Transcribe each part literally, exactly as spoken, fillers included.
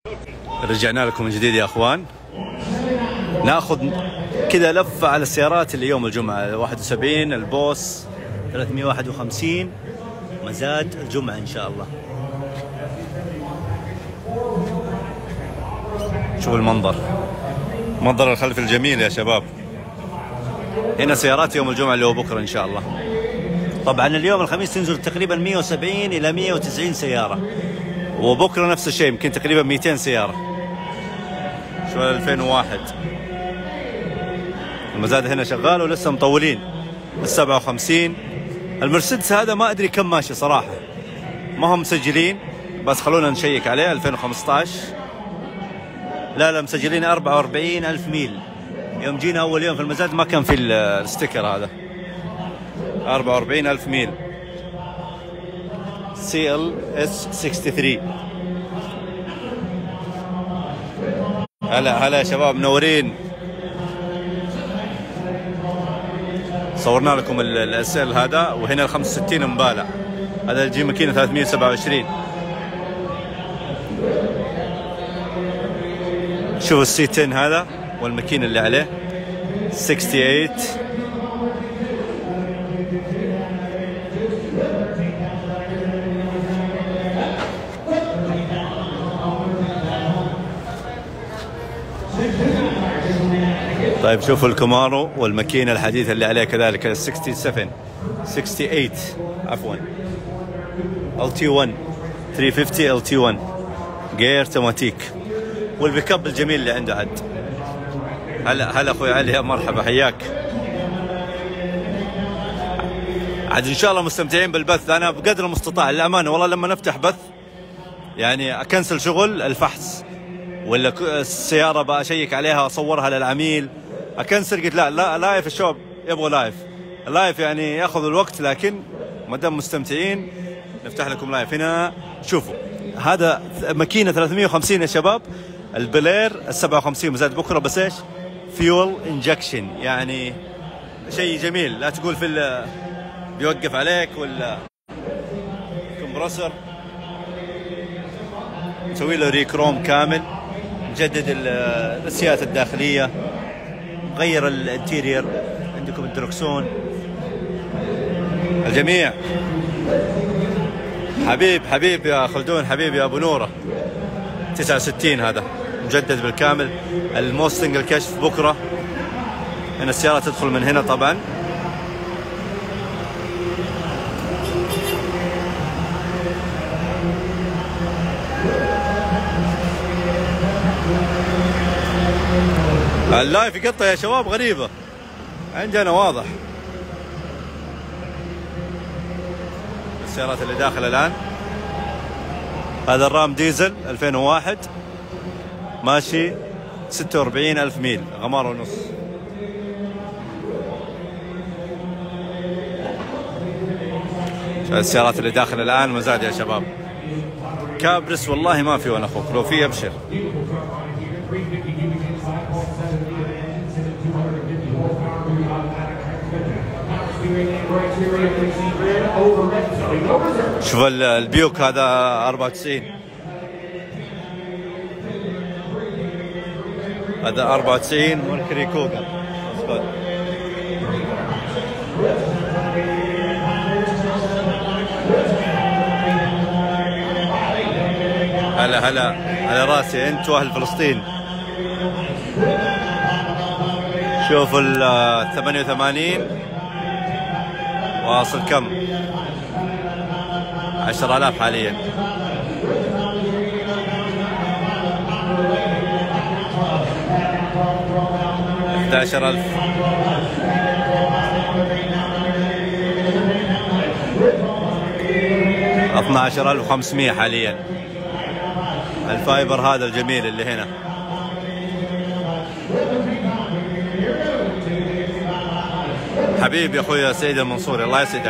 رجعنا لكم من جديد يا اخوان، ناخذ كذا لفه على السيارات اللي يوم الجمعه. واحد وسبعين البوس ثلاثمئة وواحد وخمسين مزاد الجمعه ان شاء الله. شوف المنظر، منظر الخلف الجميل يا شباب. هنا سيارات يوم الجمعه اللي هو بكره ان شاء الله. طبعا اليوم الخميس تنزل تقريبا مئة وسبعين الى مئة وتسعين سياره، وبكره نفس الشيء يمكن تقريبا مئتين سياره. شو ألفين وواحد المزاد هنا شغال ولسه مطولين. السبعة وخمسين المرسيدس هذا ما ادري كم ماشي صراحه، ما هم مسجلين، بس خلونا نشيك عليه. ألفين وخمسة عشر لا لا مسجلين أربعة وأربعين ألف ميل. يوم جينا اول يوم في المزاد ما كان في الستيكر هذا. أربعة وأربعين ألف ميل سي ال اس ثلاثة وستين. هلا هلا يا شباب منورين. صورنا لكم الاس ال هذا، وهنا ال خمسة وستين مبالع. هذا الجي ماكينه ثلاثمئة وسبعة وعشرين. شوفوا السي عشرة هذا والماكينه اللي عليه ثمانية وستين. طيب شوفوا الكومارو والماكينه الحديثه اللي عليه كذلك ستة وستين ثمانية وستين عفوا ال تي واحد ثلاثمئة وخمسين ال تي واحد جير توماتيك، والبيك اب الجميل اللي عنده عد. هلا هلا اخوي علي، مرحبا حياك. عاد ان شاء الله مستمتعين بالبث. انا بقدر المستطاع للامانه والله لما نفتح بث يعني اكنسل شغل الفحص ولا السياره بشيك عليها اصورها للعميل اكنسل. قلت لا لا لايف، الشباب يبغوا لايف. اللايف يعني ياخذ الوقت، لكن ما دام مستمتعين نفتح لكم لايف. هنا شوفوا هذا ماكينه ثلاثمئة وخمسين يا شباب، البلير ال سبعة وخمسين مزاد بكره، بس ايش؟ فيول انجكشن، يعني شيء جميل. لا تقول في بيوقف عليك ولا كمبرسر. نسوي له ريكروم كامل، نجدد الاسيات الداخليه، غير الانتيرير. عندكم الدركسون الجميع. حبيب حبيب يا خلدون، حبيب يا ابو نوره. تسعة وستين هذا مجدد بالكامل. الموستنج الكشف بكره. هنا السياره تدخل من هنا طبعا. اللايف يقطع يا شباب، غريبة عندنا واضح. السيارات اللي داخل الآن هذا الرام ديزل ألفين وواحد ماشي ستة وأربعين ألف ميل، غمار ونص. السيارات اللي داخل الآن مزاد يا شباب. كابرس والله ما في، وانا اخوك لو في ابشر. شوف البيوك هذا أربعة وتسعين، هذا أربعة وتسعين ميركوري كوغا. هلا هلا على راسي انت واهل فلسطين. شوفوا ال ثمانية وثمانين واصل كم؟ عشرة آلاف حاليا. أحد عشر ألف. اثني عشر ألف وخمسمئة حاليا. الفايبر هذا الجميل اللي هنا. حبيبي يا اخوي سعيد المنصوري، الله يسعدك.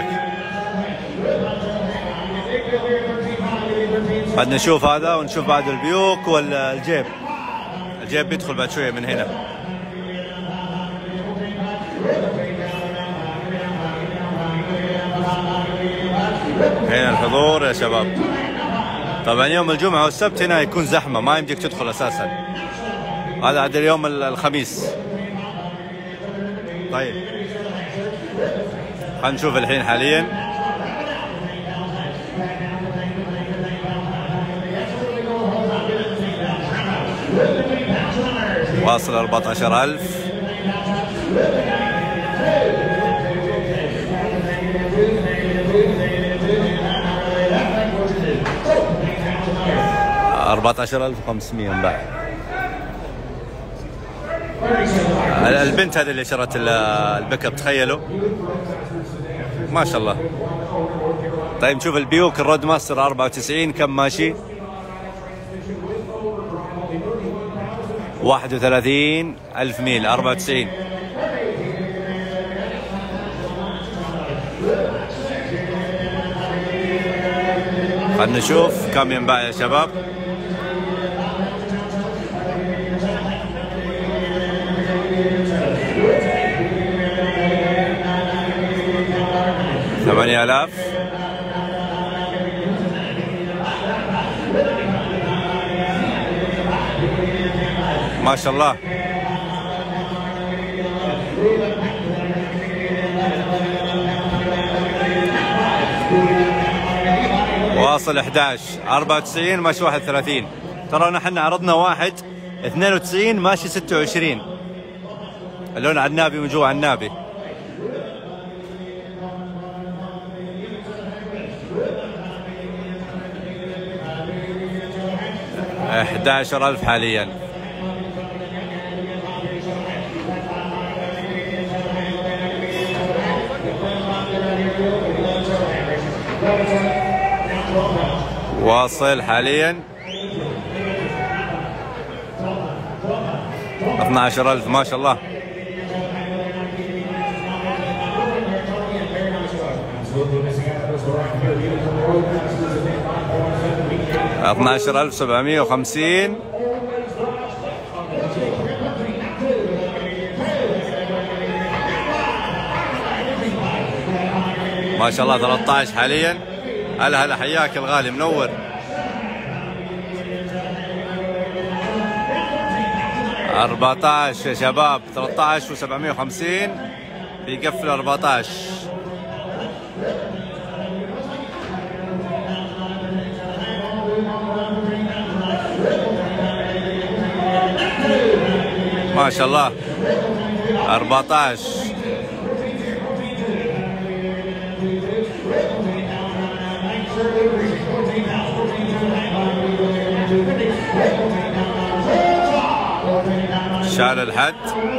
بعد نشوف هذا ونشوف بعد البيوك ولا الجيب. الجيب بيدخل بعد شويه من هنا. هنا الحضور يا شباب. طبعا يوم الجمعة والسبت هنا يكون زحمة، ما يمديك تدخل أساسا. هذا عاد اليوم الخميس. طيب خلينا نشوف الحين حاليا واصل أربعة عشر ألف. أربعة عشر ألف وخمسمية انباع. البنت هذه اللي شرت البيك اب، تخيلوا ما شاء الله. طيب نشوف البيوك الرود ماستر أربعة وتسعين كم ماشي؟ واحد وثلاثين ألف ميل أربعة وتسعين. خلنا نشوف كم ينباع يا شباب. ثمانية آلاف. ما شاء الله. واصل أحد عشر. أربعة وتسعين ماشي واحد وثلاثين. ترى نحن عرضنا واحد اثنين وتسعين ماشي ستة وعشرين. اللون عنابي من جوا عنابي. أحد عشر ألف حاليا. واصل حاليا اثني عشر ألف. ما شاء الله. اثني عشر ألف وسبعمية وخمسين. ما شاء الله. ثلاثة عشر حاليا. هلا هلا، حياك الغالي، منور. أربعة عشر يا شباب. ثلاثة عشر وسبعمية وخمسين بيقفل أربعة عشر. ما شاء الله. أربعة عشر. شال الحد.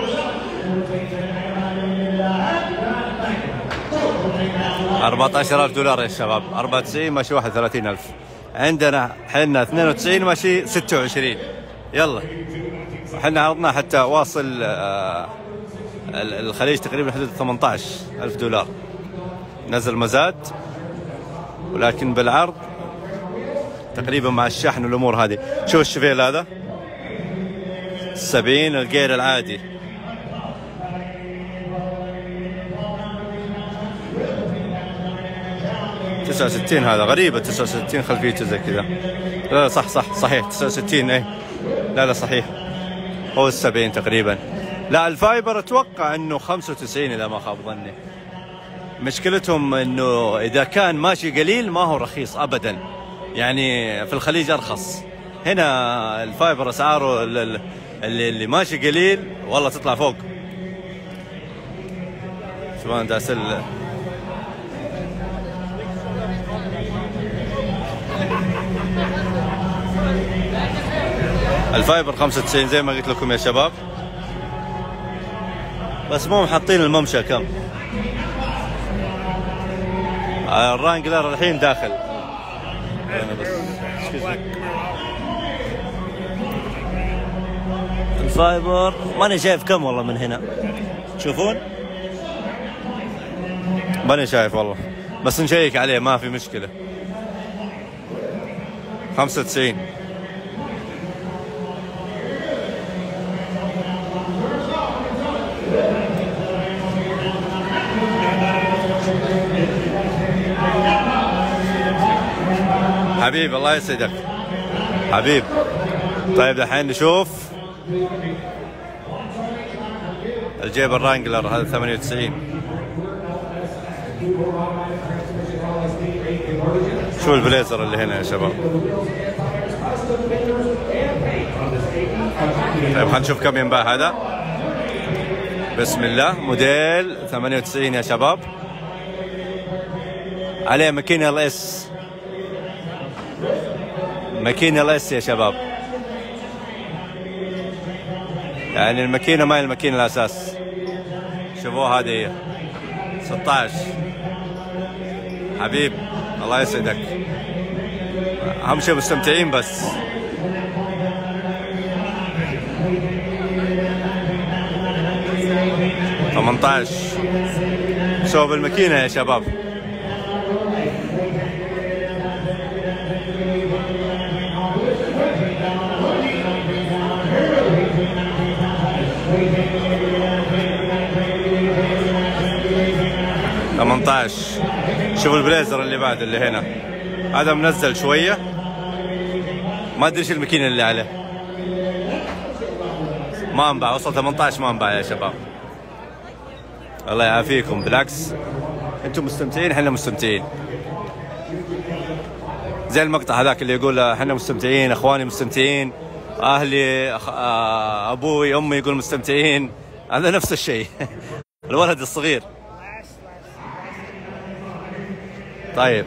أربعة عشر ألف دولار يا شباب. أربعة وتسعين ماشي واحد وثلاثين ألف. عندنا حنا اثنين وتسعين ماشي ستة وعشرين. يلا حنا عرضنا حتى واصل آه الخليج تقريبا حدود ثمانية عشر ألف دولار. نزل مزاد، ولكن بالعرض تقريبا مع الشحن والامور هذه. شوف الشفيل هذا سبعين الجير العادي. تسعة وستين هذا غريبة. تسعة وستين خلفيته زي كذا. لا لا صح صح صحيح تسعة وستين. ايه لا لا صحيح هو السبعين تقريبا. لا الفايبر اتوقع انه خمسة وتسعين اذا ما خاب ظني. مشكلتهم انه اذا كان ماشي قليل ما هو رخيص ابدا، يعني في الخليج ارخص. هنا الفايبر اسعاره اللي, اللي ماشي قليل والله تطلع فوق. شوف انا داسل الفايبر خمسة وتسعين زي ما قلت لكم يا شباب، بس مو محطين الممشى كم. الرانجلر الحين داخل. انا بس الفايبر ماني شايف كم والله من هنا. تشوفون؟ ماني شايف والله، بس نشيك عليه ما في مشكلة. خمسة وتسعين. حبيب الله يسعدك حبيب. طيب دحين نشوف الجيب الرانجلر هذا ثمانية وتسعين. شو البليزر اللي هنا يا شباب. طيب خلينا نشوف كم ينباع هذا. بسم الله، موديل ثمانية وتسعين يا شباب، عليه ماكينة ال اس، ماكينة ال اس يا شباب، يعني الماكينة ما هي الماكينة الأساس. شوفوها هذه هي ستة عشر. حبيب الله يسعدك، أهم شيء مستمتعين بس. ثمانية عشر شوف الماكينة يا شباب. ثمانية عشر. شوف البليزر اللي بعد اللي هنا، هذا منزل شوية، ما ادري ايش الماكينة اللي عليه، ما انباع، وصل ثمانية عشر ما انباع يا شباب. الله يعافيكم، بالعكس انتم مستمتعين احنا مستمتعين. زي المقطع هذاك اللي يقول احنا مستمتعين، اخواني مستمتعين، اهلي أخ... ابوي امي يقول مستمتعين، هذا نفس الشيء. الولد الصغير. طيب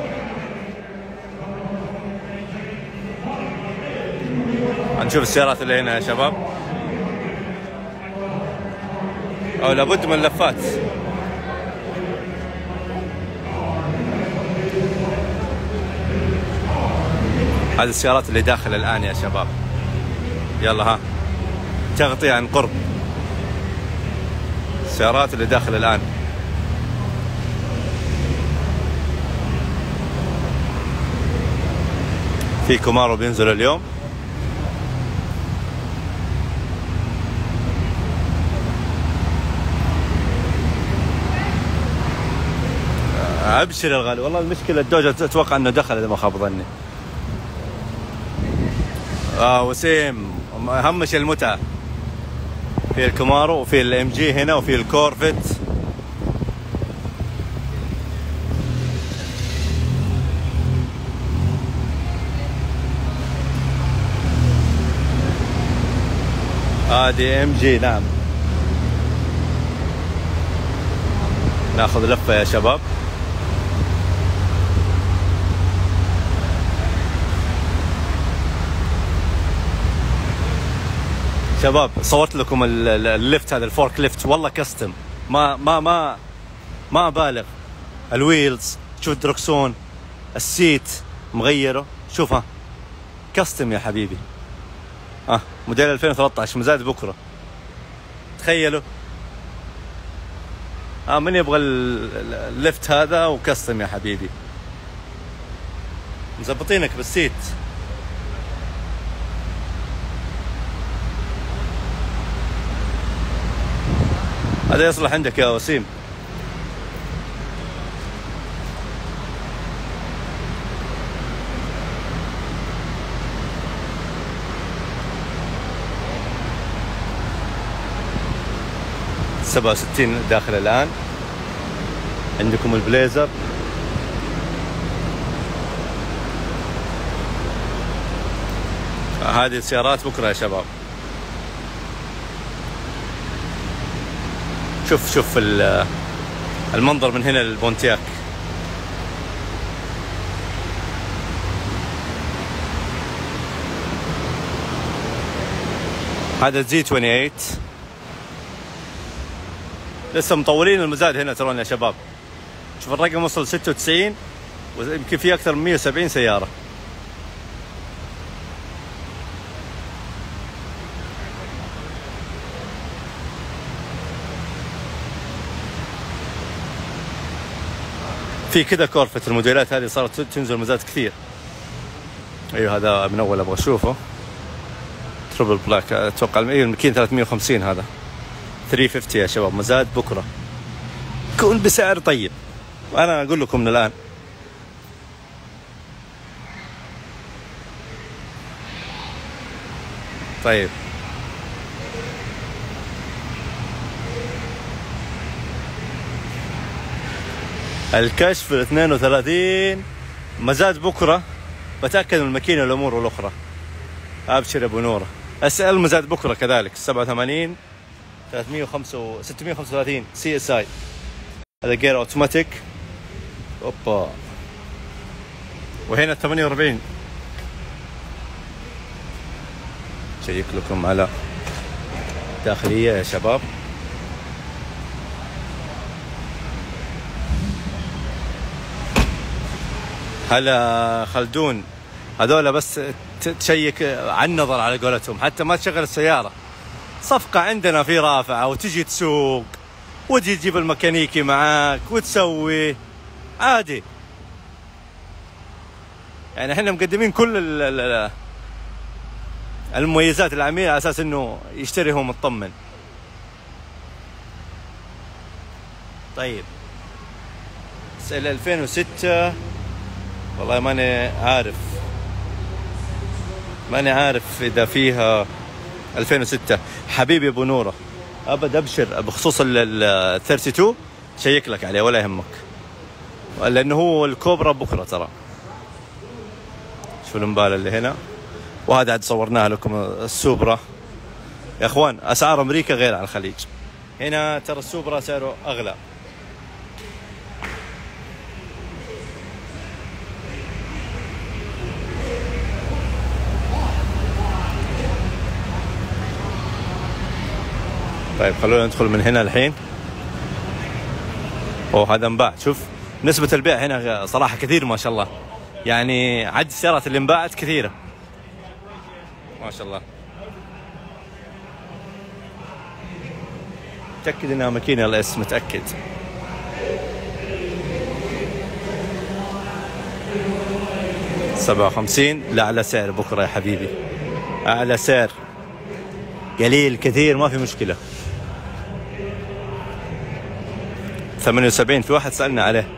هنشوف السيارات اللي هنا يا شباب. او لابد من لفات. هذه السيارات اللي داخل الان يا شباب. يلا ها تغطية عن قرب السيارات اللي داخل الان. في كومارو بينزل اليوم. ابشر الغالي، والله المشكله الدوجة اتوقع انه دخل اذا ما خاب ظني. اه وسيم، اهم شيء المتعه. في الكومارو وفي الام جي هنا وفي الكورفت. هذه ام جي نعم. ناخذ لفه يا شباب. شباب صورت لكم الليفت هذا الفورك ليفت، والله كستم، ما ما ما ما ابالغ. الويلز شوف، الدركسون، السيت مغيره، شوفها كستم يا حبيبي. اه موديل ألفين وثلاثة عشر مزاد بكره، تخيلوا. اه من يبغى الليفت هذا وكستم يا حبيبي، مزبطينك بالسيت. هذا يصلح عندك يا وسيم. سبعة وستين داخل الآن. عندكم البليزر، هذه السيارات بكرة يا شباب. شوف شوف المنظر من هنا للبونتياك. هذا زي ثمانية وعشرين، لسه مطولين المزاد هنا ترون يا شباب. شوف الرقم وصل ستة وتسعين، ويمكن في اكثر من مئة وسبعين سيارة. في كذا كورفت، الموديلات هذه صارت تنزل مزاد كثير. ايوه هذا من اول ابغى اشوفه، تربل بلاك اتوقع. ايوه الماكينة ثلاثمئة وخمسين، هذا ثلاثمئة وخمسين يا شباب، مزاد بكره يكون بسعر طيب. وانا اقول لكم من الان طيب الكشف ال اثنين وثلاثين مزاد بكره، بتاكد من الماكينه والامور والاخرى. ابشر يا ابو نوره. اسال مزاد بكره كذلك سبعة وثمانين ثلاثمية وخمسة ستمية وخمسة وثلاثين سي اس اي. هذا جير اوتوماتيك. اوبا. وهنا ثمانية وأربعين. شيك لكم على داخليه يا شباب. هلا خلدون، هذول بس تشيك عن النظر على قولتهم، حتى ما تشغل السيارة. صفقة عندنا في رافعة وتجي تسوق وتجي تجيب الميكانيكي معاك وتسوي عادي. يعني احنا مقدمين كل المميزات للعميل على اساس انه يشتري هو مطمن. طيب سنة ألفين وستة والله ماني عارف ماني عارف اذا فيها ألفين وستة. حبيبي ابو نوره ابد ابشر بخصوص ال اثنين وثلاثين شيك لك عليه ولا يهمك، لانه هو الكوبرا بكره ترى. شوف المبالة اللي هنا، وهذا عاد صورناها لكم السوبرا. يا اخوان اسعار امريكا غير على الخليج، هنا ترى السوبرا سعره اغلى. طيب خلونا ندخل من هنا الحين. اوه هذا انباع. شوف نسبة البيع هنا صراحة كثير ما شاء الله، يعني عدد السيارات اللي انباعت كثيرة ما شاء الله. متأكد انها ماكينة الاس، متأكد. سبعة وخمسين لأعلى سعر بكرة يا حبيبي، أعلى سعر. قليل كثير ما في مشكلة. ثمانية وسبعين في واحد سألنا عليه.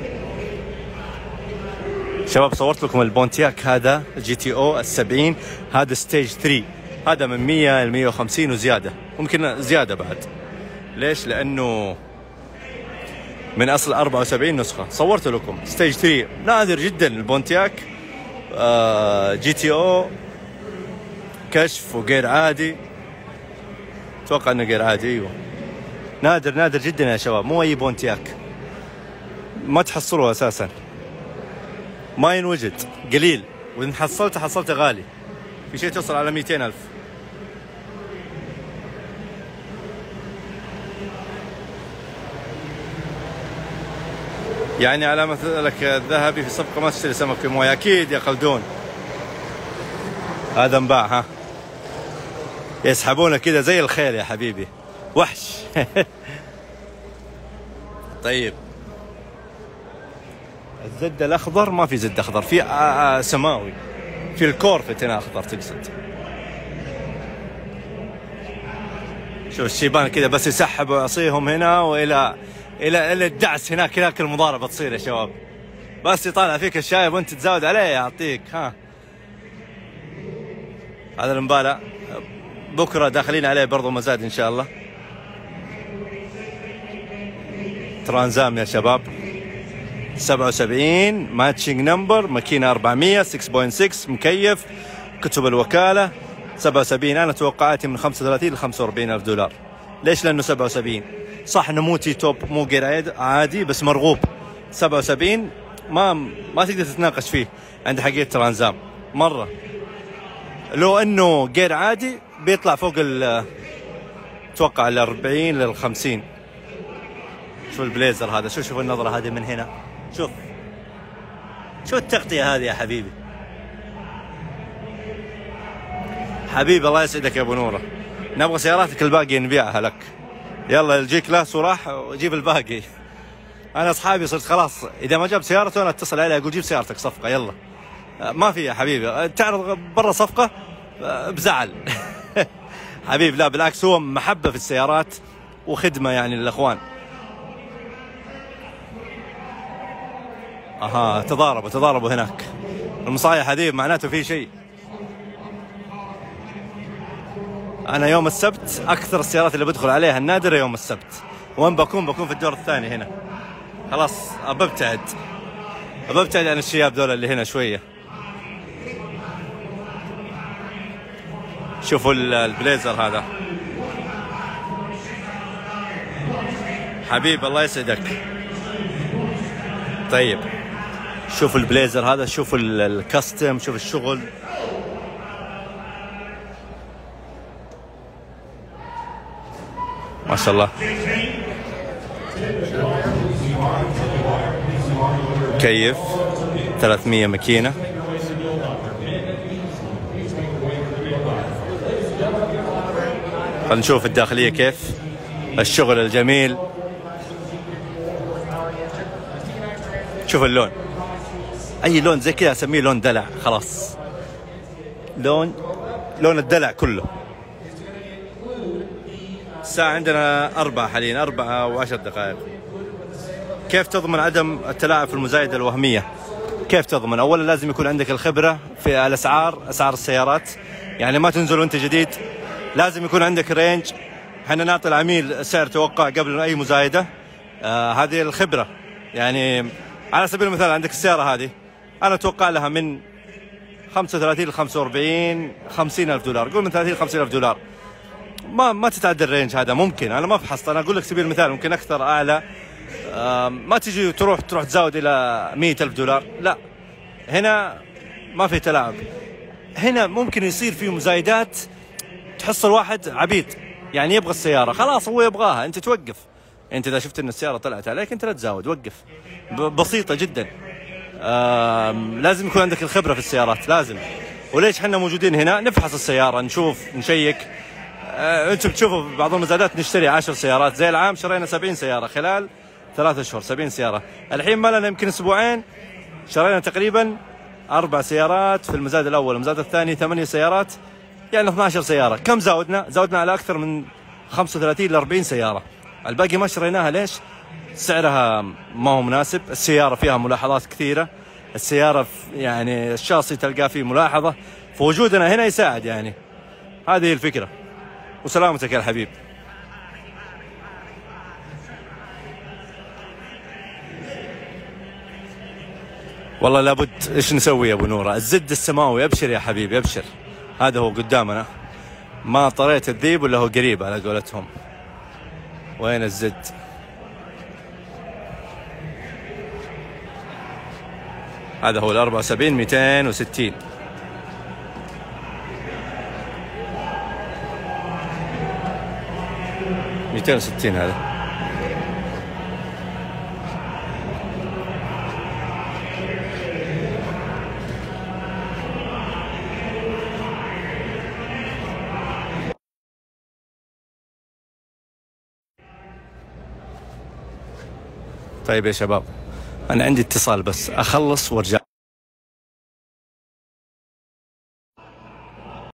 شباب صورت لكم البونتياك هذا جي تي او السبعين، هذا ستيج ثلاثة، هذا من مية ل مية وخمسين وزيادة، ممكن زيادة بعد. ليش؟ لأنه من أصل أربعة وسبعين نسخة. صورت لكم ستيج ثلاثة، نادر جدا البونتياك آه جي تي او كشف وغير عادي. اتوقع انه غير عادي. ايوه نادر نادر جدا يا شباب، مو اي بونتياك ما تحصلوه اساسا، ما ينوجد، قليل، وإن حصلته حصلته غالي، في شيء توصل على مئتين ألف. يعني على مثلك الذهبي في صفقة ما تشتري سمك في مويه. أكيد يا خلدون. هذا انباع. ها يسحبونه كذا زي الخيل يا حبيبي، وحش. طيب الزد الأخضر ما في زد أخضر، في سماوي، في الكورفت هنا أخضر تقصد. شوف الشيبان كذا بس يسحبوا ويعصيهم هنا، وإلى إلى إلى الدعس هناك. هناك المضاربة تصير يا شباب، بس يطالع فيك الشايب وأنت تزود عليه يعطيك. ها هذا المبالاة بكرة داخلين عليه برضو مزاد إن شاء الله. ترانزام يا شباب سبعة وسبعين ماتشنج نمبر، ماكينة أربعمية ستة فاصلة ستة، مكيف، كتب الوكالة. سبعة وسبعين أنا توقعاتي من خمسة وثلاثين ل خمسة وأربعين ألف دولار. ليش؟ لأنه سبعة وسبعين صح إنه مو تي توب، مو غير عادي، بس مرغوب. سبعة وسبعين ما ما تقدر تتناقش فيه عند حقيقة ترانزام مرة. لو إنه غير عادي بيطلع فوق ال توقع ال أربعين لل خمسين. شوف البليزر هذا، شوف شوف النظرة هذه من هنا، شوف شو التغطية هذه يا حبيبي. حبيبي الله يسعدك يا ابو نوره، نبغى سياراتك الباقي نبيعها لك. يلا يجيك لاس وراح وجيب الباقي. انا اصحابي صرت خلاص اذا ما جاب سيارته انا اتصل عليه اقول جيب سيارتك صفقة. يلا ما في يا حبيبي، تعرض برا صفقة بزعل. حبيب لا بالعكس، هو محبة في السيارات وخدمة يعني للاخوان. اها تضاربوا تضاربوا هناك المصايح هذه، معناته في شيء. انا يوم السبت اكثر السيارات اللي بدخل عليها النادرة يوم السبت. وين بكون؟ بكون في الدور الثاني هنا. خلاص ببتعد ببتعد عن الشياب دول اللي هنا شوية. شوفوا البليزر هذا حبيب، الله يسعدك. طيب شوفوا البليزر هذا، شوفوا الكاستم، شوفوا الشغل. ما شاء الله. كيف ثلاثمية ماكينة. خلينا نشوف الداخلية كيف، الشغل الجميل. شوف اللون، اي لون زي كذا اسميه لون دلع. خلاص لون لون الدلع كله. الساعة عندنا أربعة حاليا، أربعة وعشر دقائق. كيف تضمن عدم التلاعب في المزايدة الوهمية؟ كيف تضمن؟ أولا لازم يكون عندك الخبرة في الأسعار، أسعار السيارات. يعني ما تنزل وأنت جديد، لازم يكون عندك رينج. احنا نعطي العميل سعر توقع قبل أي مزايدة. آه هذه الخبرة. يعني على سبيل المثال عندك السيارة هذه أنا أتوقع لها من خمسة وثلاثين ل خمسة وأربعين خمسين ألف دولار. قول من ثلاثين ل خمسين ألف دولار، ما ما تتعدى الرينج هذا. ممكن أنا ما فحصت، أنا أقول لك سبيل المثال ممكن أكثر أعلى. ما تجي تروح تروح تزود إلى مئة ألف دولار، لا. هنا ما في تلاعب. هنا ممكن يصير في مزايدات تحصل واحد عبيد يعني يبغى السيارة، خلاص هو يبغاها، أنت توقف. أنت إذا شفت أن السيارة طلعت عليك أنت لا تزود، وقف. بسيطة جدا. لازم يكون عندك الخبرة في السيارات، لازم. وليش حنا موجودين هنا؟ نفحص السيارة، نشوف، نشيك. أه انتم بتشوفوا بعض المزادات نشتري عشر سيارات، زي العام شرينا سبعين سيارة خلال ثلاثة اشهر، سبعين سيارة. الحين ما لنا يمكن اسبوعين شرينا تقريبا اربع سيارات في المزاد الاول، المزاد الثاني ثمانية سيارات، يعني اثنتي عشرة سيارة. كم زودنا؟ زودنا على اكثر من خمسة وثلاثين ل أربعين سيارة. الباقي ما شريناها. ليش؟ سعرها ما هو مناسب، السيارة فيها ملاحظات كثيرة، السيارة يعني الشاصي تلقاه فيه ملاحظة، فوجودنا هنا يساعد. يعني هذه الفكرة. وسلامتك يا الحبيب. والله لابد. ايش نسوي يا ابو نوره؟ الزد السماوي. ابشر يا حبيبي ابشر، هذا هو قدامنا. ما طريت الذيب ولا هو قريب على قولتهم. وين الزد؟ هذا هو الأربعة وسبعين مئتين وستين. مئتين وستين هذا. طيب يا شباب، أنا عندي اتصال بس أخلص وارجع.